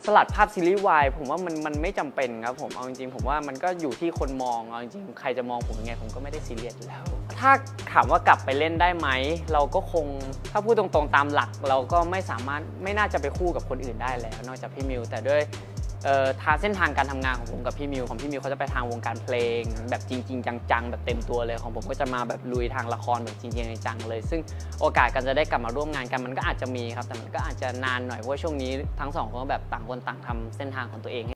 สลัดภาพซีรีส์วายผมว่ามันไม่จำเป็นครับผมเอาจริงๆผมว่ามันก็อยู่ที่คนมองเอาจริงๆใครจะมองผมยังไงผมก็ไม่ได้ซีเรียสอยู่แล้วถ้าถามว่ากลับไปเล่นได้ไหมเราก็คงถ้าพูดตรงๆตามหลักเราก็ไม่น่าจะไปคู่กับคนอื่นได้แล้วนอกจากพี่มิวแต่ด้วยทางเส้นทางการทำงานของผมกับพี่มิวของพี่มิวเขาจะไปทางวงการเพลงแบบจริงๆจังๆแบบเต็มตัวเลยของผมก็จะมาแบบลุยทางละครแบบจริงๆจังๆเลยซึ่งโอกาสการจะได้กลับมาร่วมงานกันมันก็อาจจะมีครับแต่มันก็อาจจะนานหน่อยเพราะว่าช่วงนี้ทั้งสองคนก็แบบต่างคนต่างทำเส้นทางของตัวเอง